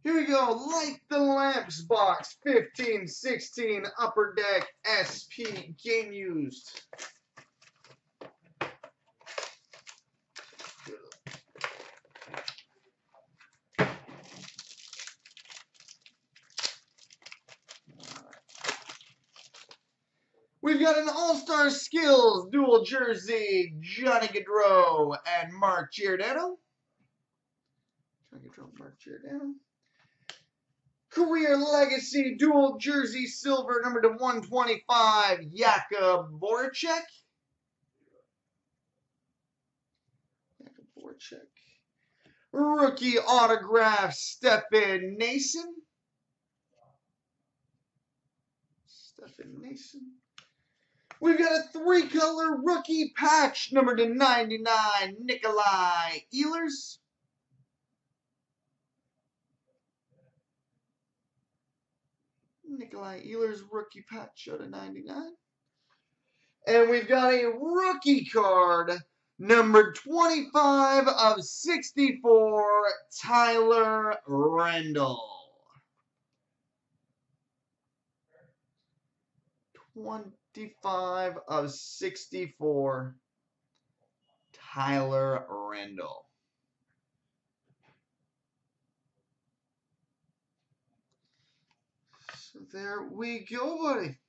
Here we go. Light the Lamps box 15-16 Upper Deck SP game used. We've got an All-Star Skills dual jersey, Johnny Gaudreau and Mark Giordano. Career Legacy dual jersey silver number to 125, Jakub Voracek. Rookie autograph, Stefan Nason. We've got a 3-color rookie patch, number to 99, Nikolai Ehlers. Rookie patch out of 99. And we've got a rookie card, number 25 of 64, Tyler Randall. 25 of 64, Tyler Randall. So there we go, buddy.